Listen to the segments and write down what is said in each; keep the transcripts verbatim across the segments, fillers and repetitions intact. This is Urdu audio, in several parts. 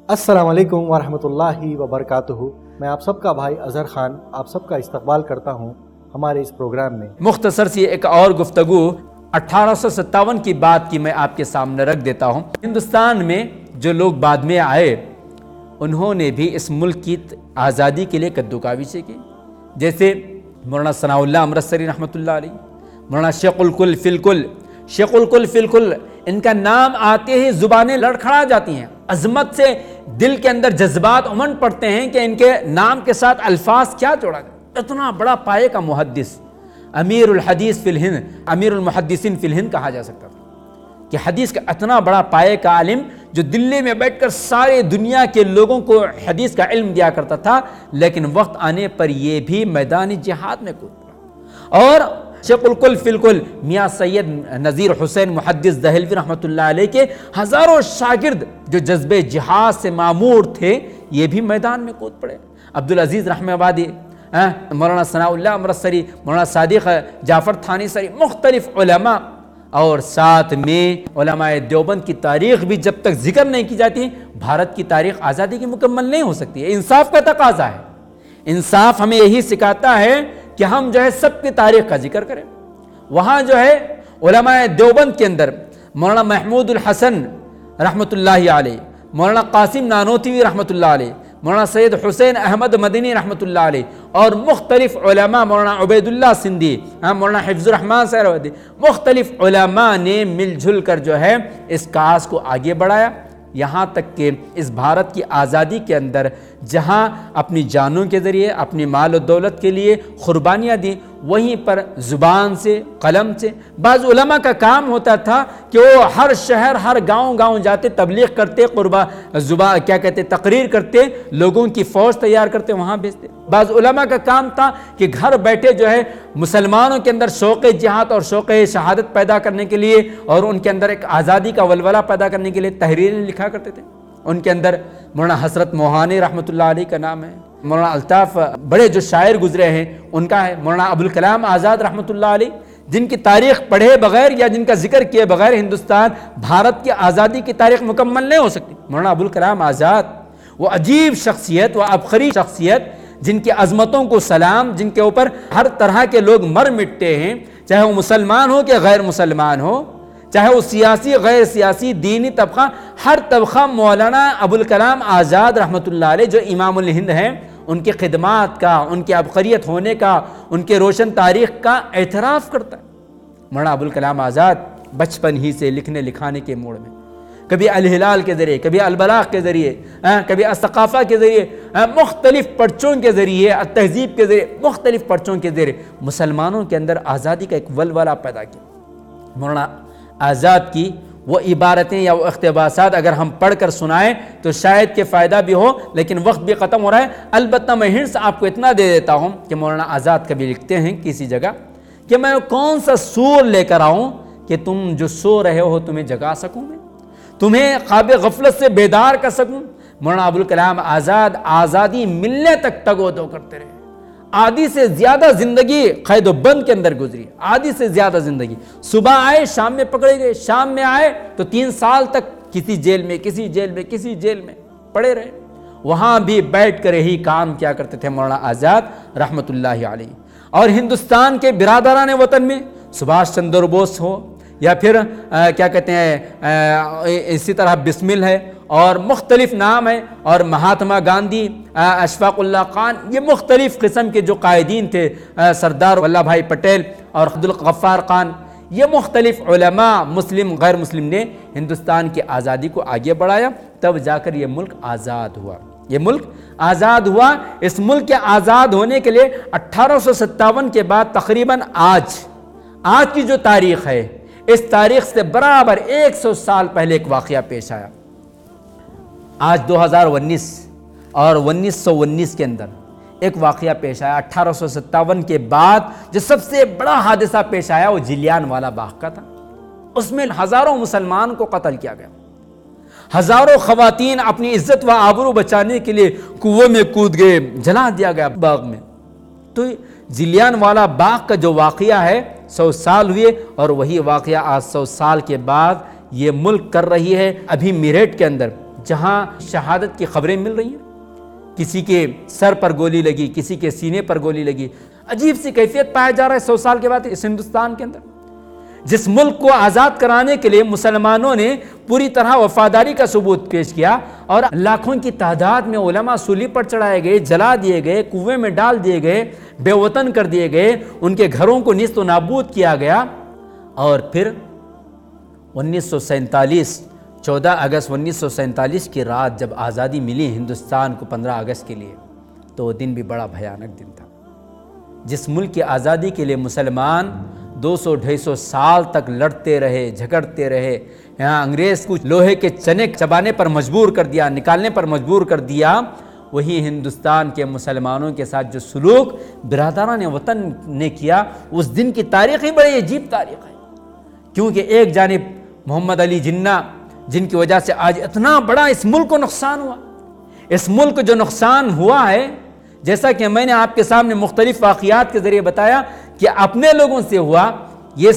السلام علیکم ورحمۃ اللہ وبرکاتہ۔ میں آپ سب کا بھائی اظہر خان آپ سب کا استقبال کرتا ہوں ہمارے اس پروگرام میں۔ مختصر سی ایک اور گفتگو اٹھارہ سو ستاون کی بات کی میں آپ کے سامنے رکھ دیتا ہوں۔ ہندوستان میں جو لوگ بعد میں آئے انہوں نے بھی اس ملک کی آزادی کے لیے کدو کاوشیں کی، جیسے مولانا ثناء اللہ امرتسری رحمۃ اللہ علیہ، مولانا شیخ الکل فی الکل شیخ الکل فی الکل ان کا نام آتے ہی زبانیں لڑکھڑا جاتی ہیں، عظمت سے دل کے اندر جذبات امنڈ پڑتے ہیں کہ ان کے نام کے ساتھ الفاظ کیا جوڑا گیا۔ اتنا بڑا پائے کا محدث، امیر الحدیث فی الہند، امیر المحدثین فی الہند کہا جا سکتا تھا کہ حدیث کا اتنا بڑا پائے کا عالم جو دلی میں بیٹھ کر سارے دنیا کے لوگوں کو حدیث کا علم دیا کرتا تھا، لیکن وقت آنے پر یہ بھی میدان جہاد میں کود پڑا۔ اور شیخ الکل فی الکل میاں سید نذیر حسین محدث دہلوی رحمۃ اللہ علیہ کے ہزاروں شاگرد جو جذب جہاد سے معمور تھے یہ بھی میدان میں کود پڑے۔ عبدالعزیز رحمہ آبادی، مولانا ثناء اللہ امرتسری، مولانا صادق جعفر تھانی سری، مختلف علماء، اور ساتھ میں علماء دیوبند کی تاریخ بھی جب تک ذکر نہیں کی جاتی بھارت کی تاریخ آزادی کی مکمل نہیں ہو سکتی ہے۔ انصاف کا تقاضا ہے، انصاف ہمیں یہی سکھاتا ہے کہ ہم جو ہے سب کی تاریخ کا ذکر کریں۔ وہاں جو ہے علماء دیوبند کے اندر مولانا محمود الحسن رحمۃ اللہ علیہ، مولانا قاسم نانوتوی رحمۃ اللہ علیہ، مولانا سید حسین احمد مدنی رحمۃ اللہ علیہ، اور مختلف علماء، مولانا عبید اللہ سندھی، مولانا حفظ الرحمان سہروردی، مختلف علماء نے مل جل کر جو ہے اس کاز کو آگے بڑھایا، یہاں تک کہ اس بھارت کی آزادی کے اندر جہاں اپنی جانوں کے ذریعے، اپنی مال و دولت کے لیے قربانیاں دیں، وہیں پر زبان سے، قلم سے بعض علماء کا کام ہوتا تھا کہ وہ ہر شہر، ہر گاؤں گاؤں جاتے، تبلیغ کرتے، قربا زبان کیا کہتے تقریر کرتے، لوگوں کی فوج تیار کرتے، وہاں بھیجتے۔ بعض علماء کا کام تھا کہ گھر بیٹھے جو ہے مسلمانوں کے اندر شوق جہاد اور شوق شہادت پیدا کرنے کے لیے اور ان کے اندر ایک آزادی کا ولولہ پیدا کرنے کے لیے تحریریں لکھا کرتے تھے۔ ان کے اندر مولانا حسرت موہانی رحمۃ اللہ علیہ کا نام ہے، مولانا الطاف بڑے جو شاعر گزرے ہیں ان کا ہے، مولانا ابوالکلام آزاد رحمۃ اللہ علیہ، جن کی تاریخ پڑھے بغیر یا جن کا ذکر کیے بغیر ہندوستان بھارت کی آزادی کی تاریخ مکمل نہیں ہو سکتی۔ مولانا ابوالکلام آزاد وہ عجیب شخصیت، وہ عبقری شخصیت جن کی عظمتوں کو سلام، جن کے اوپر ہر طرح کے لوگ مر مٹتے ہیں، چاہے وہ مسلمان ہو کہ غیر مسلمان ہو، چاہے وہ سیاسی غیر سیاسی دینی طبقہ، ہر طبقہ مولانا ابوالکلام آزاد رحمۃ اللہ علیہ جو امام الہند ہیں ان کی خدمات کا، ان کی عبقریت ہونے کا، ان کے روشن تاریخ کا اعتراف کرتا ہے۔ مولانا ابوالکلام آزاد بچپن ہی سے لکھنے لکھانے کے موڑ میں، کبھی الہلال کے ذریعے، کبھی البلاغ کے ذریعے، کبھی الثقافہ کے ذریعے، مختلف پرچوں کے ذریعے، التہذیب کے ذریعے، مختلف پرچوں کے ذریعے مسلمانوں کے اندر آزادی کا ایک ولولہ پیدا کیا۔ مولانا آزاد کی وہ عبارتیں یا وہ اقتباسات اگر ہم پڑھ کر سنائیں تو شاید کہ فائدہ بھی ہو، لیکن وقت بھی ختم ہو رہا ہے۔ البتہ میں ہنٹس آپ کو اتنا دے دیتا ہوں کہ مولانا آزاد کبھی لکھتے ہیں کسی جگہ کہ میں کون سا سور لے کر آؤں کہ تم جو سو رہے ہو تمہیں جگا سکوں، میں تمہیں خواب غفلت سے بیدار کر سکوں۔ مولانا ابوالکلام آزاد آزادی ملنے تک تگ و دو کرتے رہے، آدھی سے زیادہ زندگی قید و بند کے اندر گزری، آدھی سے زیادہ زندگی، صبح آئے شام میں پکڑے گئے، شام میں آئے تو تین سال تک کسی جیل میں کسی جیل میں کسی جیل میں پڑے رہے، وہاں بھی بیٹھ کر ہی کام کیا کرتے تھے مولانا آزاد رحمۃ اللہ علیہ۔ اور ہندوستان کے برادران وطن میں سبھاش چندر بوس ہو یا پھر کیا کہتے ہیں اسی طرح بسمل ہے اور مختلف نام ہیں، اور مہاتما گاندھی، اشفاق اللہ خان، یہ مختلف قسم کے جو قائدین تھے، سردار ولبھ بھائی پٹیل اور عبدالغفار خان، یہ مختلف علماء مسلم غیر مسلم نے ہندوستان کی آزادی کو آگے بڑھایا، تب جا کر یہ ملک آزاد ہوا۔ یہ ملک آزاد ہوا۔ اس ملک کے آزاد ہونے کے لیے اٹھارہ سو ستاون کے بعد تقریباً آج آج کی جو تاریخ ہے، اس تاریخ سے برابر ایک سو سال پہلے ایک واقعہ پیش آیا۔ آج دو ہزار انیس اور انیس سو انیس کے اندر ایک واقعہ پیش آیا۔ اٹھارہ سو ستاون کے بعد جو سب سے بڑا حادثہ پیش آیا وہ جلیان والا باغ کا تھا۔ اس میں ہزاروں مسلمان کو قتل کیا گیا، ہزاروں خواتین اپنی عزت و آبرو بچانے کے لیے کنویں میں کود گئے، جلا دیا گیا باغ میں۔ تو جلیان والا باغ کا جو واقعہ ہے سو سال ہوئے، اور وہی واقعہ آج سو سال کے بعد یہ ملک کر رہی ہے۔ ابھی میرٹھ کے اندر جہاں شہادت کی خبریں مل رہی ہیں، کسی کے سر پر گولی لگی، کسی کے سینے پر گولی لگی، عجیب سی کیفیت پایا جا رہا ہے سو سال کے بعد اس ہندوستان کے اندر، جس ملک کو آزاد کرانے کے لیے مسلمانوں نے پوری طرح وفاداری کا ثبوت پیش کیا، اور لاکھوں کی تعداد میں علماء سولی پر چڑھائے گئے، جلا دیے گئے، کنویں میں ڈال دیے گئے، بے وطن کر دیے گئے، ان کے گھروں کو نیست و نابود کیا گیا، اور پھر انیس سو سینتالیس چودہ اگست انیس سو سینتالیس کی رات جب آزادی ملی ہندوستان کو پندرہ اگست کے لیے، تو وہ دن بھی بڑا بھیانک دن تھا۔ جس ملک کی آزادی کے لیے مسلمان دو سو ڈھائی سو سال تک لڑتے رہے، جھگڑتے رہے، یہاں انگریز کو لوہے کے چنے چبانے پر مجبور کر دیا، نکالنے پر مجبور کر دیا، وہی ہندوستان کے مسلمانوں کے ساتھ جو سلوک برادران وطن نے کیا، اس دن کی تاریخ ہی بڑی عجیب تاریخ ہے، کیونکہ ایک جانب محمد علی جناح، جن کی وجہ سے آج اتنا بڑا اس ملک کو نقصان ہوا، اس ملک کو جو نقصان ہوا ہے، جیسا کہ میں نے آپ کے سامنے مختلف واقعات کے ذریعے بتایا کہ اپنے لوگوں سے ہوا، یہ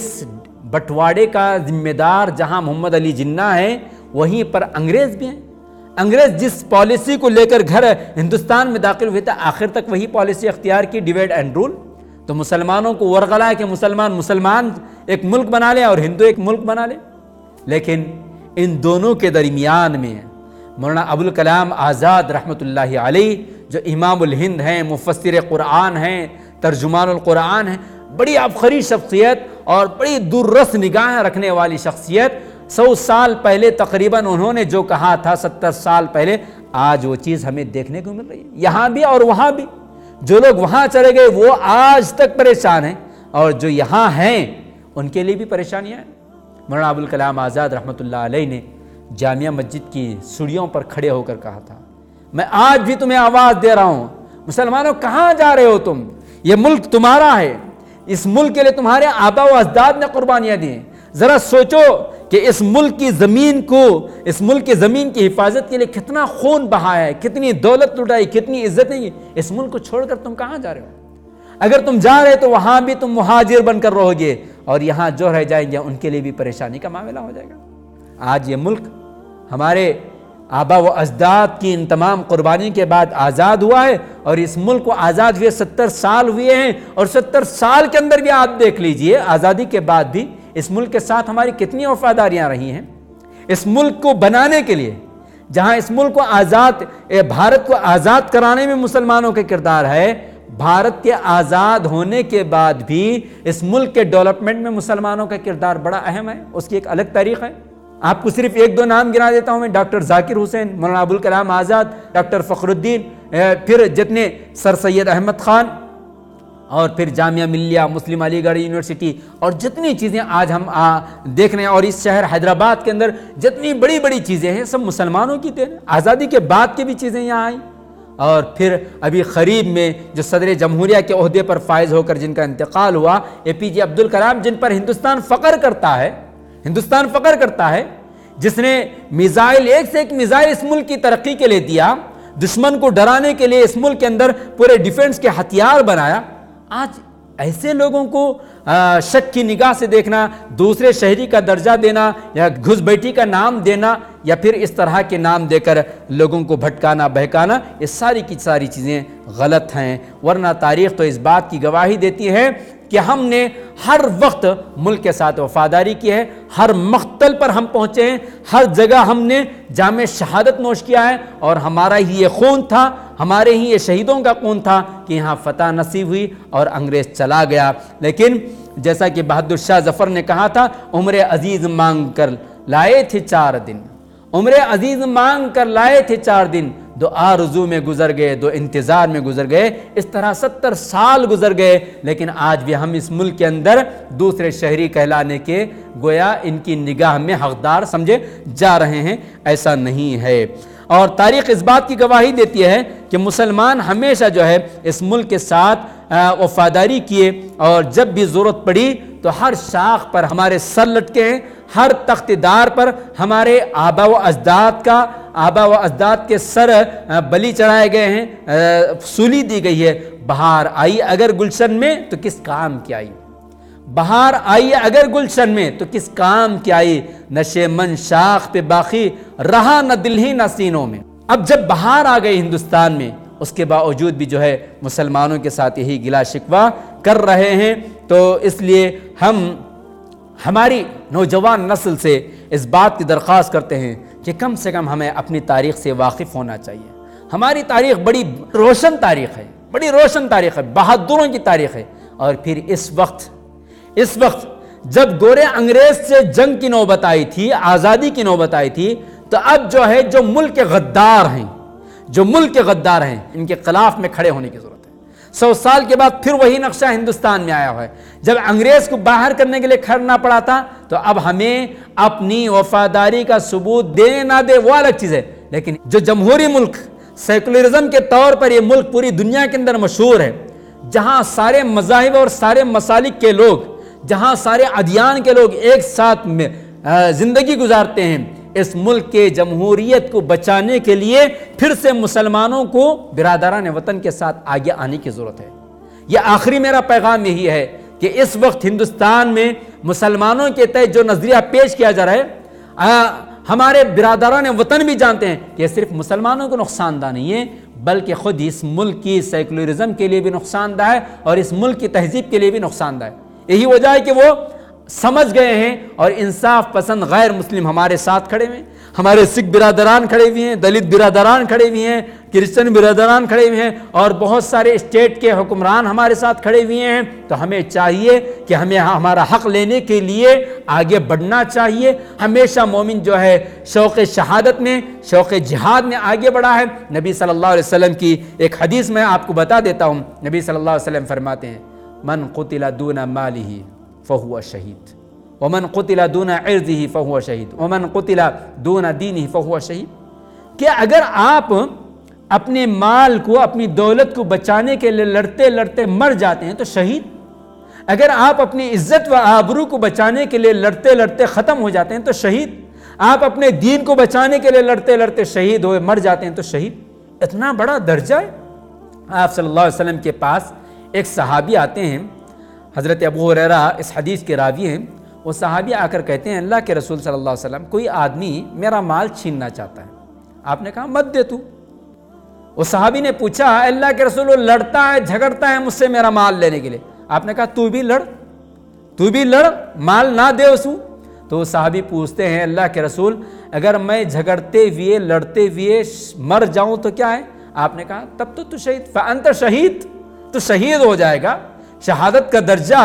بٹواڑے کا ذمہ دار جہاں محمد علی جناح ہے، وہیں پر انگریز بھی ہیں۔ انگریز جس پالیسی کو لے کر گھر ہندوستان میں داخل ہوئے تھے، آخر تک وہی پالیسی اختیار کی، ڈیوائڈ اینڈ رول، تو مسلمانوں کو ورغلا ہے کہ مسلمان مسلمان ایک ملک بنا لے اور ہندو ایک ملک بنا لے، لیکن ان دونوں کے درمیان میں مولانا ابوالکلام آزاد رحمۃ اللہ علیہ، جو امام الہند ہیں، مفسر قرآن ہیں، ترجمان القرآن ہیں، بڑی عبقری شخصیت اور بڑی دوررس نگاہیں رکھنے والی شخصیت، سو سال پہلے تقریباً انہوں نے جو کہا تھا، ستر سال پہلے، آج وہ چیز ہمیں دیکھنے کو مل رہی ہے، یہاں بھی اور وہاں بھی۔ جو لوگ وہاں چلے گئے وہ آج تک پریشان ہیں، اور جو یہاں ہیں ان کے لیے بھی پریشانیاں ہیں۔ مولانا ابوالکلام آزاد رحمۃ اللہ علیہ نے جامعہ مسجد کی سیڑھیوں پر کھڑے ہو کر کہا تھا، میں آج بھی تمہیں آواز دے رہا ہوں، مسلمانوں کہاں جا رہے ہو تم؟ یہ ملک تمہارا ہے، اس ملک کے لیے تمہارے آبا و اجداد نے قربانیاں دی ہیں، ذرا سوچو کہ اس ملک کی زمین کو، اس ملک کی زمین کی حفاظت کے لیے کتنا خون بہایا ہے، کتنی دولت لٹائی، کتنی عزتیں، اس ملک کو چھوڑ کر تم کہاں جا رہے ہو؟ اگر تم جا رہے تو وہاں بھی تم مہاجر بن کر رہو گے، اور یہاں جو رہ جائیں گے ان کے لیے بھی پریشانی کا معاملہ ہو جائے گا۔ آج یہ ملک ہمارے آبا و اجداد کی ان تمام قربانی کے بعد آزاد ہوا ہے، اور اس ملک کو آزاد ہوئے ستر سال ہوئے ہیں، اور ستر سال کے اندر بھی آپ دیکھ لیجئے، آزادی کے بعد بھی اس ملک کے ساتھ ہماری کتنی وفاداریاں رہی ہیں۔ اس ملک کو بنانے کے لیے، جہاں اس ملک کو آزاد، بھارت کو آزاد کرانے میں مسلمانوں کا کردار ہے، بھارت کے آزاد ہونے کے بعد بھی اس ملک کے ڈیولپمنٹ میں مسلمانوں کا کردار بڑا اہم ہے، اس کی ایک الگ تاریخ ہے۔ آپ کو صرف ایک دو نام گنا دیتا ہوں میں، ڈاکٹر ذاکر حسین، مولانا ابوالکلام آزاد، ڈاکٹر فخر الدین، پھر جتنے سر سید احمد خان، اور پھر جامعہ ملیہ، مسلم علی گڑھ یونیورسٹی، اور جتنی چیزیں آج ہم دیکھ رہے ہیں، اور اس شہر حیدرآباد کے اندر جتنی بڑی بڑی چیزیں ہیں، سب مسلمانوں کی دین۔ آزادی کے بعد کی بھی چیزیں یہاں آئیں، اور پھر ابھی قریب میں جو صدر جمہوریہ کے عہدے پر فائز ہو کر جن کا انتقال ہوا، اے پی جے عبدالکلام، جن پر ہندوستان فخر کرتا ہے، ہندوستان فخر کرتا ہے، جس نے میزائل، ایک سے ایک میزائل اس ملک کی ترقی کے لیے دیا، دشمن کو ڈرانے کے لیے اس ملک کے اندر پورے ڈیفنس کے ہتھیار بنایا۔ آج ایسے لوگوں کو شک کی نگاہ سے دیکھنا، دوسرے شہری کا درجہ دینا، یا گھس بیٹھی کا نام دینا، یا پھر اس طرح کے نام دے کر لوگوں کو بھٹکانا بہکانا، یہ ساری کی ساری چیزیں غلط ہیں۔ ورنہ تاریخ تو اس بات کی گواہی دیتی ہے کہ ہم نے ہر وقت ملک کے ساتھ وفاداری کی ہے، ہر مقتل پر ہم پہنچے ہیں، ہر جگہ ہم نے جام شہادت نوش کیا ہے، اور ہمارا ہی یہ خون تھا، ہمارے ہی یہ شہیدوں کا خون تھا کہ یہاں فتح نصیب ہوئی اور انگریز چلا گیا۔ لیکن جیسا کہ بہادر شاہ ظفر نے کہا تھا، عمر عزیز مانگ کر لائے تھے چار دن، عمر عزیز مانگ کر لائے تھے چار دن، دو آرزو میں گزر گئے، دو انتظار میں گزر گئے۔ اس طرح ستر سال گزر گئے، لیکن آج بھی ہم اس ملک کے اندر دوسرے شہری کہلانے کے گویا ان کی نگاہ میں حقدار سمجھے جا رہے ہیں، ایسا نہیں ہے۔ اور تاریخ اس بات کی گواہی دیتی ہے کہ مسلمان ہمیشہ جو ہے اس ملک کے ساتھ وفاداری کیے، اور جب بھی ضرورت پڑی تو ہر شاخ پر ہمارے سر لٹکے ہیں، ہر تخت دار پر ہمارے آبا و اجداد کا آبا و اجداد کے سر بلی چڑھائے گئے ہیں، سولی دی گئی ہے۔ بہار آئی اگر گلشن میں تو کس کام کی آئی؟ بہار آئی اگر گلشن میں تو کس کام کی آئی، نشے من شاخ پہ باقی رہا نہ دل ہی نہ سینوں میں۔ اب جب بہار آ گئی ہندوستان میں، اس کے باوجود بھی جو ہے مسلمانوں کے ساتھ یہی گلا شکوہ کر رہے ہیں۔ تو اس لیے ہم ہماری نوجوان نسل سے اس بات کی درخواست کرتے ہیں کہ کم سے کم ہمیں اپنی تاریخ سے واقف ہونا چاہیے۔ ہماری تاریخ بڑی روشن تاریخ ہے، بڑی روشن تاریخ ہے، بہادروں کی تاریخ ہے۔ اور پھر اس وقت اس وقت جب گورے انگریز سے جنگ کی نوبت آئی تھی، آزادی کی نوبت آئی تھی، تو اب جو ہے جو ملک کے غدار ہیں جو ملک کے غدار ہیں ان کے خلاف میں کھڑے ہونے کی ضرورت ہے۔ سو سال کے بعد پھر وہی نقشہ ہندوستان میں آیا ہوا ہے۔ جب انگریز کو باہر کرنے کے لیے کھڑنا پڑا تھا، تو اب ہمیں اپنی وفاداری کا ثبوت دے نہ دے وہ الگ چیز ہے، لیکن جو جمہوری ملک، سیکولرزم کے طور پر یہ ملک پوری دنیا کے اندر مشہور ہے، جہاں سارے مذاہب اور سارے مسالک کے لوگ، جہاں سارے ادیان کے لوگ ایک ساتھ میں زندگی گزارتے ہیں، اس ملک کے جمہوریت کو بچانے کے لیے پھر سے مسلمانوں کو برادران وطن کے ساتھ آگے آنے کی ضرورت ہے۔ یہ آخری میرا پیغام یہی ہے کہ اس وقت ہندوستان میں مسلمانوں کے تحت جو نظریہ پیش کیا جا رہا ہے، ہمارے برادران وطن بھی جانتے ہیں کہ یہ صرف مسلمانوں کو نقصان دہ نہیں ہے، بلکہ خود اس ملک کی سیکولرزم کے لیے بھی نقصان دہ ہے اور اس ملک کی تہذیب کے لیے بھی نقصان دہ ہے۔ یہی وجہ ہے کہ وہ سمجھ گئے ہیں اور انصاف پسند غیر مسلم ہمارے ساتھ کھڑے ہوئے ہیں، ہمارے سکھ برادران کھڑے ہوئے ہیں، دلت برادران کھڑے ہوئے ہیں، کرسچن برادران کھڑے ہوئے ہیں، اور بہت سارے اسٹیٹ کے حکمران ہمارے ساتھ کھڑے ہوئے ہیں۔ تو ہمیں چاہیے کہ ہمیں ہمارا حق لینے کے لیے آگے بڑھنا چاہیے۔ ہمیشہ مومن جو ہے شوق شہادت میں، شوق جہاد میں آگے بڑھا ہے۔ نبی صلی اللہ علیہ وسلم کی ایک حدیث میں آپ کو بتا دیتا ہوں، نبی صلی اللہ علیہ وسلم فرماتے ہیں، من قتل دون مالہ فہو شہید، ومن قتل دون عرضہ فہو شہید، ومن قتل دون دینہ فہو شہید۔ کہ اگر آپ اپنے مال کو، اپنی دولت کو بچانے کے لیے لڑتے لڑتے مر جاتے ہیں تو شہید، اگر آپ اپنی عزت و آبرو کو بچانے کے لیے لڑتے لڑتے ختم ہو جاتے ہیں تو شہید، آپ اپنے دین کو بچانے کے لیے لڑتے لڑتے شہید ہوئے مر جاتے ہیں تو شہید۔ اتنا بڑا درجہ ہے۔ آپ صلی اللہ علیہ وسلم کے پاس ایک صحابی آتے ہیں، حضرت ابو ہریرہ اس حدیث کے راوی ہیں۔ وہ صحابی آ کر کہتے ہیں، اللہ کے رسول صلی اللہ علیہ وسلم، کوئی آدمی میرا مال چھیننا چاہتا ہے۔ آپ نے کہا مت دے تو۔ وہ صحابی نے پوچھا، اللہ کے رسول، وہ لڑتا ہے جھگڑتا ہے مجھ سے میرا مال لینے کے لیے۔ آپ نے کہا تو بھی لڑ تو بھی لڑ مال نہ دے اسو۔ تو وہ صحابی پوچھتے ہیں، اللہ کے رسول اگر میں جھگڑتے ہوئے لڑتے ہوئے مر جاؤں تو کیا ہے؟ آپ نے کہا تب تو تو شہید، فانت شہید، تو شہید ہو جائے گا۔ شہادت کا درجہ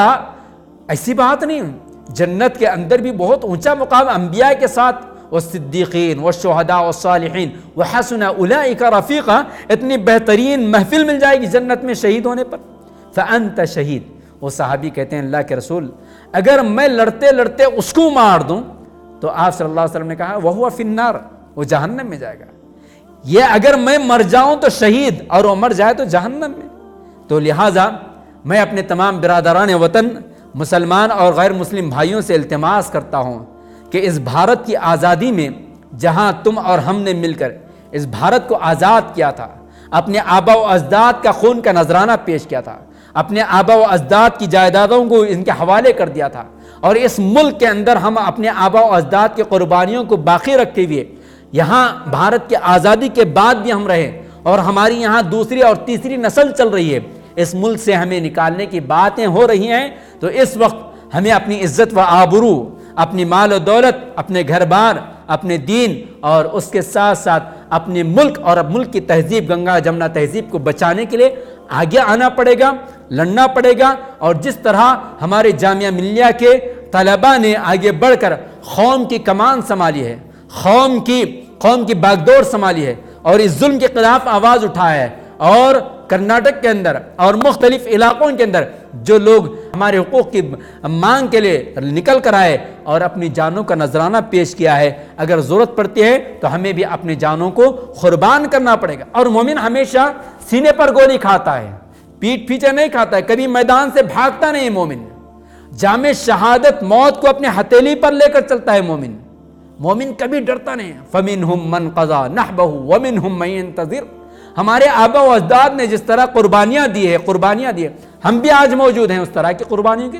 ایسی بات نہیں، جنت کے اندر بھی بہت اونچا مقام، انبیاء کے ساتھ والصدیقین والشہداء والصالحین وحسن اولئک رفیقا، اتنی بہترین محفل مل جائے گی جنت میں شہید ہونے پر۔ فانت شہید۔ وہ صحابی کہتے ہیں، اللہ کے رسول اگر میں لڑتے لڑتے اس کو مار دوں تو آپ صلی اللہ علیہ وسلم نے کہا وہو فی النار، وہ جہنم میں جائے گا۔ یہ اگر میں مر جاؤں تو شہید اور وہ مر جائے تو جہنم میں۔ تو لہٰذا میں اپنے تمام برادران وطن مسلمان اور غیر مسلم بھائیوں سے التماس کرتا ہوں کہ اس بھارت کی آزادی میں جہاں تم اور ہم نے مل کر اس بھارت کو آزاد کیا تھا، اپنے آبا و اجداد کا خون کا نذرانہ پیش کیا تھا، اپنے آبا و اجداد کی جائیدادوں کو ان کے حوالے کر دیا تھا، اور اس ملک کے اندر ہم اپنے آبا و اجداد کی قربانیوں کو باقی رکھتے ہوئے یہاں بھارت کی آزادی کے بعد بھی ہم رہے، اور ہماری یہاں دوسری اور تیسری نسل چل رہی ہے، اس ملک سے ہمیں نکالنے کی باتیں ہو رہی ہیں۔ تو اس وقت ہمیں اپنی عزت و آبرو، اپنی مال و دولت، اپنے گھر بار، اپنے دین اور اس کے ساتھ ساتھ اپنے ملک اور اب ملک کی تہذیب، گنگا جمنا تہذیب کو بچانے کے لیے آگے آنا پڑے گا، لڑنا پڑے گا۔ اور جس طرح ہمارے جامعہ ملیہ کے طلباء نے آگے بڑھ کر قوم کی کمان سنبھالی ہے، قوم کی قوم کی باغدور سنبھالی ہے اور اس ظلم کے خلاف آواز اٹھایا ہے، اور کرناٹک کے اندر اور مختلف علاقوں کے اندر جو لوگ ہمارے حقوق کی مانگ کے لیے نکل کر آئے اور اپنی جانوں کا نذرانہ پیش کیا ہے، اگر ضرورت پڑتی ہے تو ہمیں بھی اپنی جانوں کو قربان کرنا پڑے گا۔ اور مومن ہمیشہ سینے پر گولی کھاتا ہے، پیٹ پیچھے نہیں کھاتا ہے، کبھی میدان سے بھاگتا نہیں ہے۔ مومن جامع شہادت موت کو اپنے ہتھیلی پر لے کر چلتا ہے۔ مومن مومن کبھی ڈرتا نہیں ہے۔ فَمِنْهُمْ مَنْ قَضَى نَحْبَهُ وَمِنْهُمْ مَنْ يَنْتَظِرُ۔ ہمارے آبا و اجداد نے جس طرح قربانیاں دی ہے قربانیاں دی ہے ہم بھی آج موجود ہیں اس طرح کی قربانیوں کے لیے۔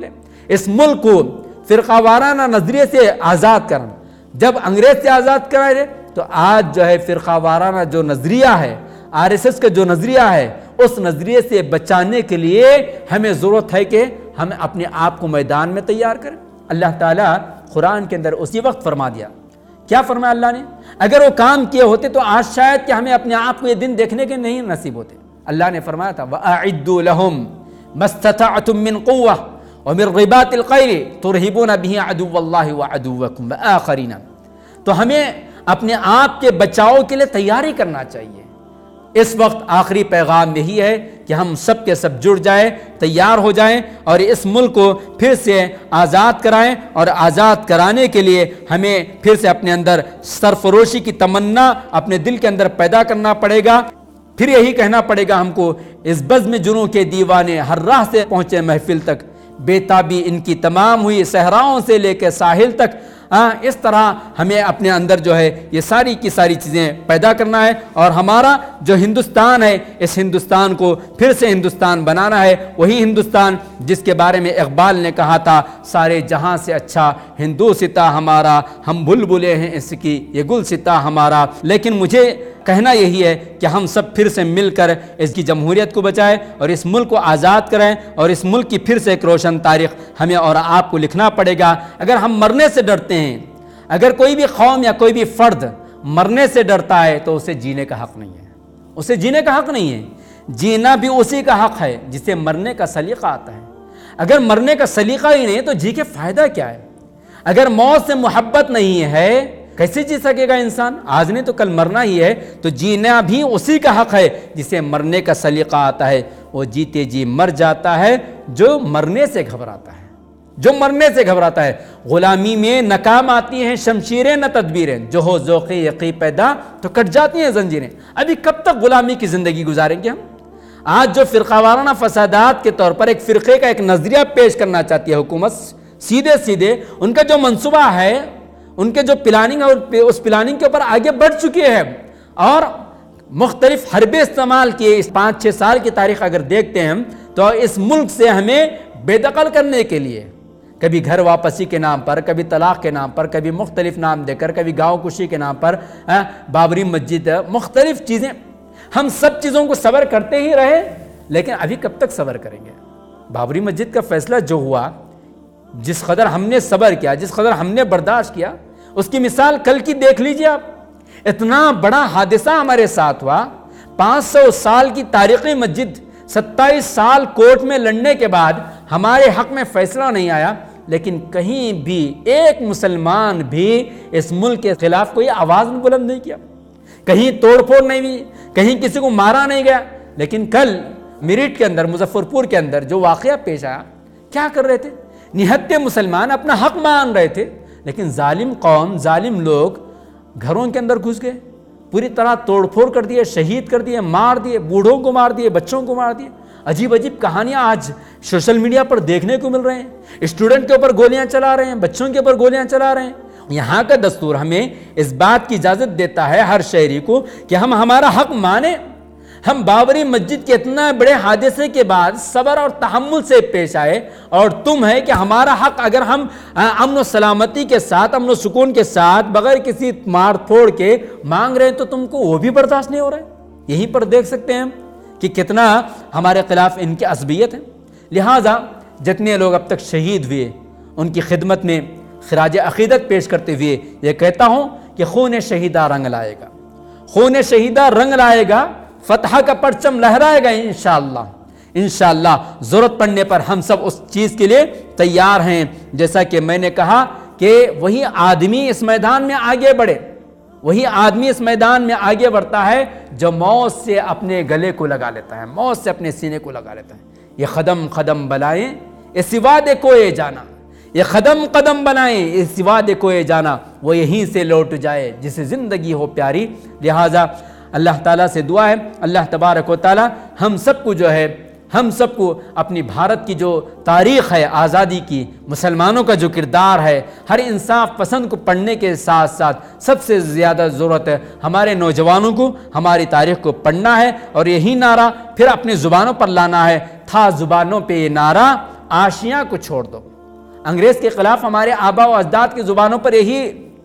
اس ملک کو فرقہ وارانہ نظریے سے آزاد کرنا. جب انگریز سے آزاد کرائے تو آج جو ہے فرقہ وارانہ جو نظریہ ہے، آر ایس ایس کا جو نظریہ ہے، اس نظریے سے بچانے کے لیے ہمیں ضرورت ہے کہ ہم اپنے آپ کو میدان میں تیار کریں. اللہ تعالیٰ قرآن کے اندر اسی وقت فرما دیا. کیا فرمایا اللہ نے؟ اگر وہ کام کیے ہوتے تو آج شاید کہ ہمیں اپنے آپ کو یہ دن دیکھنے کے نہیں نصیب ہوتے. اللہ نے فرمایا تھا وَأَعِدُّوا لَهُمْ مَا اسْتَطَعْتُم مِّن قُوَّةٍ وَمِن رِّبَاطِ الْخَيْلِ تُرْهِبُونَ بِهِ عَدُوَّ اللَّهِ وَعَدُوَّكُمْ وَآخَرِينَ. تو ہمیں اپنے آپ کے بچاؤ کے لیے تیاری کرنا چاہیے. اس وقت آخری پیغام یہی ہے کہ ہم سب کے سب جڑ جائیں، تیار ہو جائیں اور اس ملک کو پھر سے آزاد کرائیں. اور آزاد کرانے کے لیے ہمیں پھر سے اپنے اندر سرفروشی کی تمنا اپنے دل کے اندر پیدا کرنا پڑے گا. پھر یہی کہنا پڑے گا ہم کو، اس بزم جنوں کے دیوانے ہر راہ سے پہنچے محفل تک، بےتابی ان کی تمام ہوئی صحراؤں سے لے کے ساحل تک. ہاں اس طرح ہمیں اپنے اندر جو ہے یہ ساری کی ساری چیزیں پیدا کرنا ہے. اور ہمارا جو ہندوستان ہے، اس ہندوستان کو پھر سے ہندوستان بنانا ہے. وہی ہندوستان جس کے بارے میں اقبال نے کہا تھا، سارے جہاں سے اچھا ہندوستا ہمارا، ہم بلبلے ہیں اس کی یہ گلستا ہمارا. لیکن مجھے کہنا یہی ہے کہ ہم سب پھر سے مل کر اس کی جمہوریت کو بچائیں اور اس ملک کو آزاد کریں. اور اس ملک کی پھر سے ایک روشن تاریخ ہمیں اور آپ کو لکھنا پڑے گا. اگر ہم مرنے سے ڈرتے ہیں، اگر کوئی بھی قوم یا کوئی بھی فرد مرنے سے ڈرتا ہے تو اسے جینے کا حق نہیں ہے. اسے جینے کا حق نہیں ہے. جینا بھی اسی کا حق ہے جسے مرنے کا سلیقہ آتا ہے. اگر مرنے کا سلیقہ ہی نہیں تو جی کے فائدہ کیا ہے؟ اگر موت سے محبت نہیں ہے کیسے جی سکے گا انسان؟ آج نہیں تو کل مرنا ہی ہے. تو جینا بھی اسی کا حق ہے جسے مرنے کا سلیقہ آتا ہے. وہ جیتے جی مر جاتا ہے جو مرنے سے گھبراتا ہے، جو مرنے سے گھبراتا ہے. غلامی میں ناکام آتی ہیں شمشیریں نہ تدبیریں، جو ہو ذوق یقین پیدا تو کٹ جاتی ہیں زنجیریں. ابھی کب تک غلامی کی زندگی گزاریں گے ہم؟ آج جو فرقہ وارانہ فسادات کے طور پر ایک فرقے کا ایک نظریہ پیش کرنا چاہتی ہے حکومت، سیدھے سیدھے ان کا جو منصوبہ ہے، ان کے جو پلاننگ ہے، اس پلاننگ کے اوپر آگے بڑھ چکے ہیں اور مختلف حربے استعمال کیے. اس پانچ چھ سال کی تاریخ اگر دیکھتے ہیں تو اس ملک سے ہمیں بے دخل کرنے کے لیے کبھی گھر واپسی کے نام پر، کبھی طلاق کے نام پر، کبھی مختلف نام دے کر، کبھی گاؤں کشی کے نام پر، بابری مسجد، مختلف چیزیں. ہم سب چیزوں کو صبر کرتے ہی رہے، لیکن ابھی کب تک صبر کریں گے؟ بابری مسجد کا فیصلہ جو ہوا، جس قدر ہم نے صبر کیا، جس قدر ہم نے برداشت کیا، اس کی مثال کل کی دیکھ لیجئے آپ. اتنا بڑا حادثہ ہمارے ساتھ ہوا. پانچ سو سال کی تاریخی مسجد، ستائیس سال کورٹ میں لڑنے کے بعد ہمارے حق میں فیصلہ نہیں آیا. لیکن کہیں بھی ایک مسلمان بھی اس ملک کے خلاف کوئی آواز بلند نہیں کیا، کہیں توڑ پھوڑ نہیں ہوئی، کہیں کسی کو مارا نہیں گیا. لیکن کل میرٹھ کے اندر، مظفر پور کے اندر جو واقعہ پیش آیا، کیا کر رہے تھے؟ نہتے مسلمان اپنا حق مان رہے تھے، لیکن ظالم قوم، ظالم لوگ گھروں کے اندر گھس گئے، پوری طرح توڑ پھوڑ کر دیے، شہید کر دیے، مار دیے، بوڑھوں کو مار دیے، بچوں کو مار دیے. عجیب عجیب کہانیاں آج سوشل میڈیا پر دیکھنے کو مل رہے ہیں. اسٹوڈنٹ کے اوپر گولیاں چلا رہے ہیں، بچوں کے اوپر گولیاں چلا رہے ہیں. یہاں کا دستور ہمیں اس بات کی اجازت دیتا ہے ہر شہری کو کہ ہم ہمارا حق مانیں. ہم بابری مسجد کے اتنا بڑے حادثے کے بعد صبر اور تحمل سے پیش آئے، اور تم ہے کہ ہمارا حق اگر ہم امن و سلامتی کے ساتھ، امن و سکون کے ساتھ، بغیر کسی مار پھوڑ کے مانگ رہے ہیں تو تم کو وہ بھی برداشت نہیں ہو رہا ہے. یہیں پر دیکھ سکتے ہیں کہ کتنا ہمارے خلاف ان کی عصبیت ہے. لہٰذا جتنے لوگ اب تک شہید ہوئے ان کی خدمت میں خراج عقیدت پیش کرتے ہوئے یہ کہتا ہوں کہ خون شہیدہ رنگ لائے گا، خون شہیدہ رنگ لائے گا، فتح کا پرچم لہرائے گا انشاءاللہ. انشاءاللہ ضرورت پڑنے پر ہم سب اس چیز کے لیے تیار ہیں. جیسا کہ میں نے کہا کہ وہی آدمی اس میدان میں آگے بڑھے، وہی آدمی اس میدان میں آگے بڑھتا ہے جو موت سے اپنے گلے کو لگا لیتا ہے، موت سے اپنے سینے کو لگا لیتا ہے. یہ قدم قدم بلائیں اس وعدے کو یہ جانا، یہ قدم قدم بنائیں اس وعدے کو یہ جانا، وہ یہیں سے لوٹ جائے جسے زندگی ہو پیاری. لہٰذا اللہ تعالیٰ سے دعا ہے اللہ تبارک و تعالیٰ ہم سب کو جو ہے ہم سب کو اپنی بھارت کی جو تاریخ ہے آزادی کی، مسلمانوں کا جو کردار ہے، ہر انصاف پسند کو پڑھنے کے ساتھ ساتھ سب سے زیادہ ضرورت ہے ہمارے نوجوانوں کو ہماری تاریخ کو پڑھنا ہے، اور یہی نعرہ پھر اپنی زبانوں پر لانا ہے. تھا زبانوں پہ یہ نعرہ آشیاں کو چھوڑ دو، انگریز کے خلاف ہمارے آبا و اجداد کی زبانوں پر یہی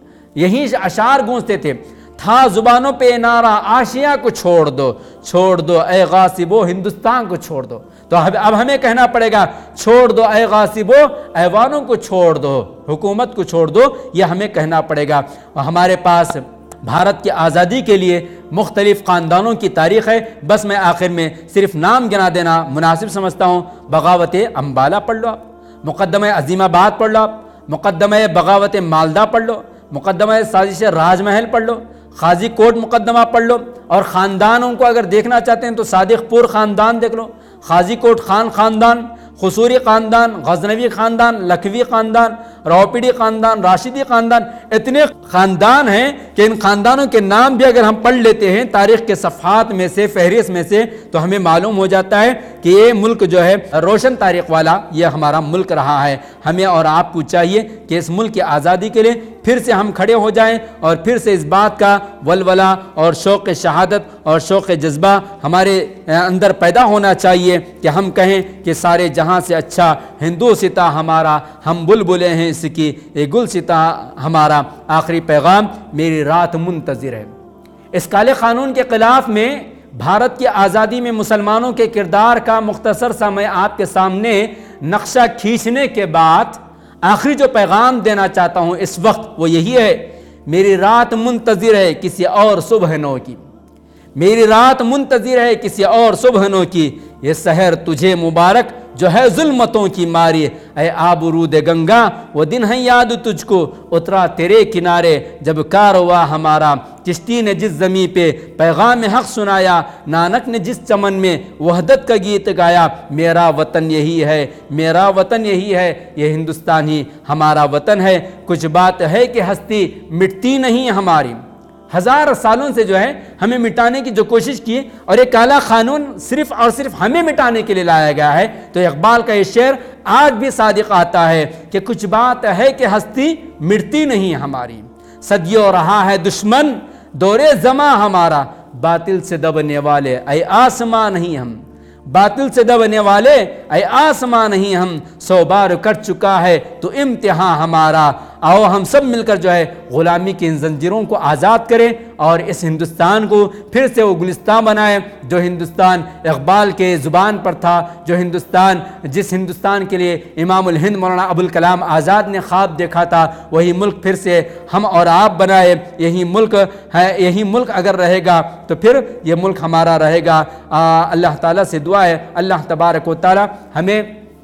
یہی اشعار گونجتے تھے، تھا زبانوں پہ نعرہ آشیاں کو چھوڑ دو، چھوڑ دو اے غاصبو ہندوستان کو چھوڑ دو۔ تو اب ہمیں کہنا پڑے گا چھوڑ دو اے غاصبو، ایوانوں کو چھوڑ دو، حکومت کو چھوڑ دو، یہ ہمیں کہنا پڑے گا۔ اور ہمارے پاس بھارت کی آزادی کے لیے مختلف خاندانوں کی تاریخ ہے، بس میں آخر میں صرف نام گنا دینا مناسب سمجھتا ہوں۔ بغاوت امبالہ پڑھ لو آپ، مقدمہ عظیم آباد پڑھ لو آپ، مقدمہ بغاوت مالدہ پڑھ لو، مقدمہ سازش راج محل پڑھ لو، خاضی کوٹ مقدمہ پڑھ لو، اور خاندانوں کو اگر دیکھنا چاہتے ہیں تو صادق پور خاندان دیکھ لو، خاضی کوٹ خان خاندان، خصوری خاندان، غزنوی خاندان، لکھوی خاندان، راوپیڑی خاندان، راشدی خاندان، اتنے خاندان ہیں کہ ان خاندانوں کے نام بھی اگر ہم پڑھ لیتے ہیں تاریخ کے صفحات میں سے، فہرست میں سے، تو ہمیں معلوم ہو جاتا ہے کہ یہ ملک جو ہے روشن تاریخ والا یہ ہمارا ملک رہا ہے۔ ہمیں اور آپ کو چاہیے کہ اس ملک کی آزادی کے لیے پھر سے ہم کھڑے ہو جائیں اور پھر سے اس بات کا ولولہ اور شوق شہادت اور شوق جذبہ ہمارے اندر پیدا ہونا چاہیے کہ ہم کہیں کہ سارے جہاں سے اچھا ہندو ستا ہمارا، ہم بلبلیں ہیں اس کی، یہ گل ستا ہمارا، آخری پیغام میری رات منتظر ہے۔ اس کالے قانون کے خلاف میں بھارت کی آزادی میں مسلمانوں کے کردار کا مختصر سا میں آپ کے سامنے نقشہ کھینچنے کے بعد آخری جو پیغام دینا چاہتا ہوں اس وقت وہ یہی ہے، میری رات منتظر ہے کسی اور صبح نو کی، میری رات منتظر ہے کسی اور صبح نو کی، یہ سحر تجھے مبارک جو ہے ظلمتوں کی ماری، اے آبرود گنگا وہ دن ہے یاد تجھ کو، اترا تیرے کنارے جب کارواں ہمارا، کشتی نے جس زمیں پہ پیغام حق سنایا، نانک نے جس چمن میں وحدت کا گیت گایا، میرا وطن یہی ہے، میرا وطن یہی ہے، یہ ہندوستان ہی ہمارا وطن ہے، کچھ بات ہے کہ ہستی مٹتی نہیں ہماری۔ ہزار سالوں سے جو ہے ہمیں مٹانے کی جو کوشش کی، اور یہ کالا قانون صرف اور صرف ہمیں مٹانے کے لیے لایا گیا ہے، تو اقبال کا یہ شعر آج بھی صادق آتا ہے کہ کچھ بات ہے کہ ہستی مٹتی نہیں ہماری، صدیوں رہا ہے دشمن دور زماں ہمارا، باطل سے دبنے والے اے آسمان نہیں ہم، باطل سے دبنے والے اے آسمان نہیں ہم، سو بار کر چکا ہے تو امتحان ہمارا، آؤ ہم سب مل کر جو ہے غلامی کی ان زنجیروں کو آزاد کریں اور اس ہندوستان کو پھر سے وہ گلستان بنائیں جو ہندوستان اقبال کے زبان پر تھا، جو ہندوستان جس ہندوستان کے لیے امام الہند مولانا ابوالکلام آزاد نے خواب دیکھا تھا، وہی ملک پھر سے ہم اور آپ بنائے۔ یہی ملک ہے، یہی ملک اگر رہے گا تو پھر یہ ملک ہمارا رہے گا۔ اللہ تعالیٰ سے دعا ہے اللہ تبارک و تعالیٰ ہمیں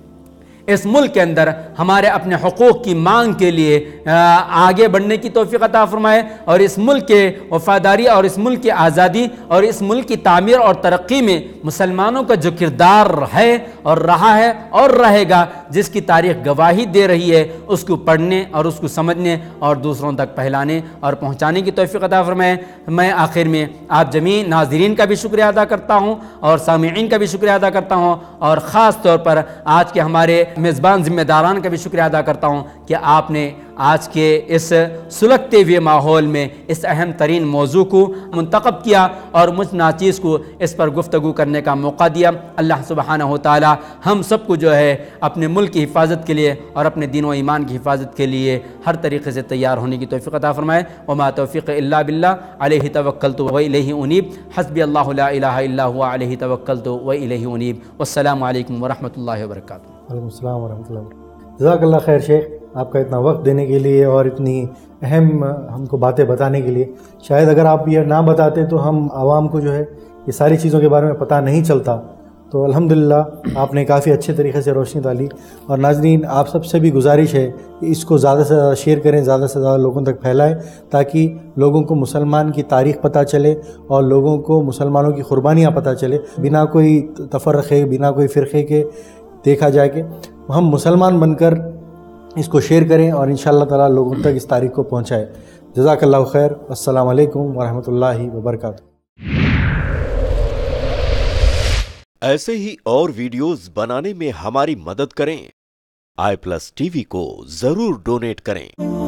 اس ملک کے اندر ہمارے اپنے حقوق کی مانگ کے لیے آگے بڑھنے کی توفیق عطا فرمائے، اور اس ملک کے وفاداری اور اس ملک کی آزادی اور اس ملک کی تعمیر اور ترقی میں مسلمانوں کا جو کردار ہے اور رہا ہے اور رہے گا، جس کی تاریخ گواہی دے رہی ہے، اس کو پڑھنے اور اس کو سمجھنے اور دوسروں تک پھیلانے اور پہنچانے کی توفیق عطا فرمائے۔ میں آخر میں آپ جمیع ناظرین کا بھی شکریہ ادا کرتا ہوں اور سامعین کا بھی شکریہ ادا کرتا ہوں، اور خاص طور پر آج کے ہمارے میزبان ذمہ داران کا بھی شکریہ ادا کرتا ہوں کہ آپ نے آج کے اس سلگتے ہوئے ماحول میں اس اہم ترین موضوع کو منتخب کیا اور مجھ ناچیز کو اس پر گفتگو کرنے کا موقع دیا۔ اللہ سبحانہ و تعالی ہم سب کو جو ہے اپنے ملک کی حفاظت کے لیے اور اپنے دین و ایمان کی حفاظت کے لیے ہر طریقے سے تیار ہونے کی توفیق عطا فرمائے۔ وما توفیق الا باللہ علیہ توکلت و الیہ انیب، حسبی اللہ لا الہ الا هو علیہ توکلت و الیہ انیب۔ والسلام علیکم ورحمۃ اللہ وبرکاتہ۔ وعلیکم السلام ورحمۃ اللہ وبرکاتہ۔ جزاک اللہ خیر شیخ، آپ کا اتنا وقت دینے کے لیے اور اتنی اہم ہم کو باتیں بتانے کے لیے۔ شاید اگر آپ یہ نہ بتاتے تو ہم عوام کو جو ہے یہ ساری چیزوں کے بارے میں پتہ نہیں چلتا، تو الحمدللہ آپ نے کافی اچھے طریقے سے روشنی ڈالی۔ اور ناظرین آپ سب سے بھی گزارش ہے کہ اس کو زیادہ سے زیادہ شیئر کریں، زیادہ سے زیادہ لوگوں تک پھیلائیں، تاکہ لوگوں کو مسلمان کی تاریخ پتہ چلے اور لوگوں کو مسلمانوں کی قربانیاں پتہ چلے، بنا کوئی تفرقے بنا کوئی فرقے کے دیکھا جائے کہ ہم مسلمان بن کر اس کو شیئر کریں اور انشاءاللہ تعالی لوگوں تک اس تاریخ کو پہنچائے۔ جزاک اللہ خیر، السلام علیکم ورحمۃ اللہ وبرکاتہ۔ ایسے ہی اور ویڈیوز بنانے میں ہماری مدد کریں، آئی پلس ٹی وی کو ضرور ڈونیٹ کریں۔